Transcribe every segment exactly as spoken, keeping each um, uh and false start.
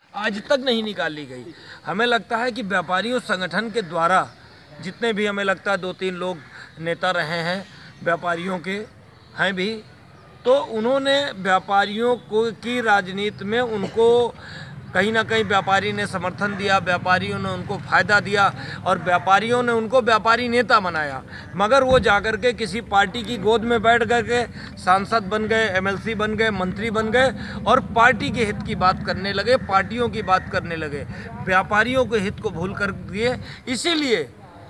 आज तक नहीं निकाली गई। हमें लगता है कि व्यापारियों संगठन के द्वारा जितने भी, हमें लगता है दो तीन लोग नेता रहे हैं व्यापारियों के हैं भी, तो उन्होंने व्यापारियों को की राजनीति में उनको कहीं ना कहीं व्यापारी ने समर्थन दिया, व्यापारियों ने उनको फ़ायदा दिया और व्यापारियों ने उनको व्यापारी नेता बनाया। मगर वो जाकर के किसी पार्टी की गोद में बैठ कर के सांसद बन गए, एमएलसी बन गए, मंत्री बन गए और पार्टी के हित की बात करने लगे, पार्टियों की बात करने लगे, व्यापारियों के हित को भूल कर दिए। इसीलिए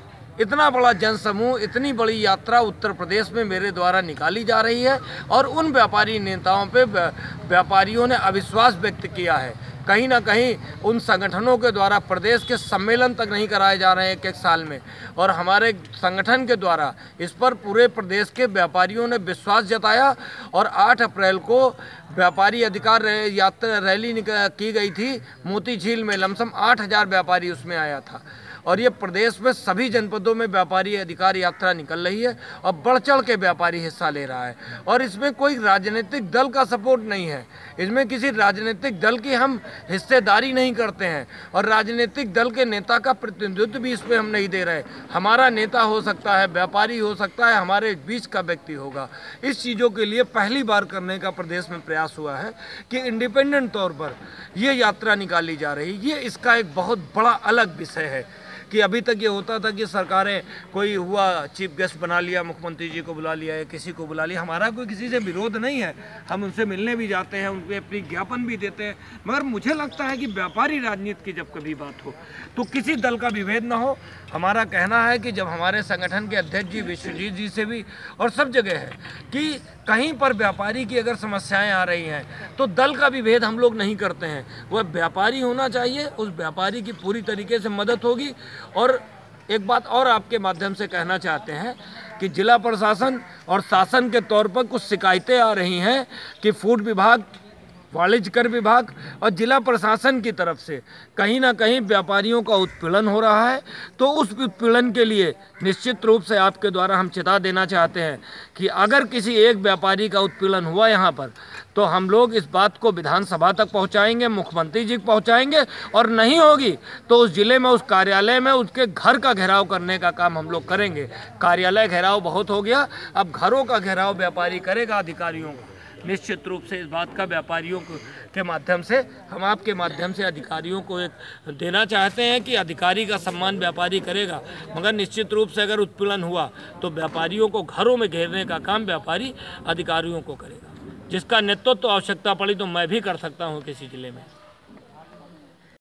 इतना बड़ा जनसमूह, इतनी बड़ी यात्रा उत्तर प्रदेश में मेरे द्वारा निकाली जा रही है और उन व्यापारी नेताओं पे व्यापारियों ने अविश्वास व्यक्त किया है। कहीं ना कहीं उन संगठनों के द्वारा प्रदेश के सम्मेलन तक नहीं कराए जा रहे हैं एक एक साल में, और हमारे संगठन के द्वारा इस पर पूरे प्रदेश के व्यापारियों ने विश्वास जताया और आठ अप्रैल को व्यापारी अधिकार यात्रा रैली की गई थी मोती झील में। लमसम आठ हज़ार व्यापारी उसमें आया था और ये प्रदेश में सभी जनपदों में व्यापारी अधिकार यात्रा निकल रही है और बढ़ चढ़ के व्यापारी हिस्सा ले रहा है। और इसमें कोई राजनीतिक दल का सपोर्ट नहीं है, इसमें किसी राजनीतिक दल की हम हिस्सेदारी नहीं करते हैं और राजनीतिक दल के नेता का प्रतिनिधित्व भी इसमें हम नहीं दे रहे। हमारा नेता हो सकता है, व्यापारी हो सकता है, हमारे बीच का व्यक्ति होगा। इस चीज़ों के लिए पहली बार करने का प्रदेश में प्रयास हुआ है कि इंडिपेंडेंट तौर पर ये यात्रा निकाली जा रही। ये इसका एक बहुत बड़ा अलग विषय है कि अभी तक ये होता था कि सरकारें कोई हुआ चीफ गेस्ट बना लिया, मुख्यमंत्री जी को बुला लिया या किसी को बुला लिया। हमारा कोई किसी से विरोध नहीं है, हम उनसे मिलने भी जाते हैं, उनके अपनी ज्ञापन भी देते हैं। मगर मुझे लगता है कि व्यापारी राजनीति की जब कभी बात हो तो किसी दल का विभेद ना हो। हमारा कहना है कि जब हमारे संगठन के अध्यक्ष जी विश्वजीत जी से भी और सब जगह है कि कहीं पर व्यापारी की अगर समस्याएं आ रही हैं तो दल का विभेद हम लोग नहीं करते हैं। वह व्यापारी होना चाहिए, उस व्यापारी की पूरी तरीके से मदद होगी। और एक बात और आपके माध्यम से कहना चाहते हैं कि जिला प्रशासन और शासन के तौर पर कुछ शिकायतें आ रही हैं कि फूड विभाग, वाणिज्य कर विभाग और जिला प्रशासन की तरफ से कहीं ना कहीं व्यापारियों का उत्पीड़न हो रहा है। तो उस उत्पीड़न के लिए निश्चित रूप से आपके द्वारा हम चेता देना चाहते हैं कि अगर किसी एक व्यापारी का उत्पीड़न हुआ यहाँ पर तो हम लोग इस बात को विधानसभा तक पहुँचाएंगे, मुख्यमंत्री जी को पहुँचाएंगे और नहीं होगी तो उस जिले में, उस कार्यालय में उसके घर का घेराव करने का काम हम लोग करेंगे। कार्यालय घेराव बहुत हो गया, अब घरों का घेराव व्यापारी करेगा अधिकारियों का। निश्चित रूप से इस बात का व्यापारियों के माध्यम से, हम आपके माध्यम से अधिकारियों को एक देना चाहते हैं कि अधिकारी का सम्मान व्यापारी करेगा, मगर निश्चित रूप से अगर उत्पीड़न हुआ तो व्यापारियों को घरों में घेरने का काम व्यापारी अधिकारियों को करेगा, जिसका नेतृत्व तो आवश्यकता पड़ी तो मैं भी कर सकता हूँ किसी जिले में।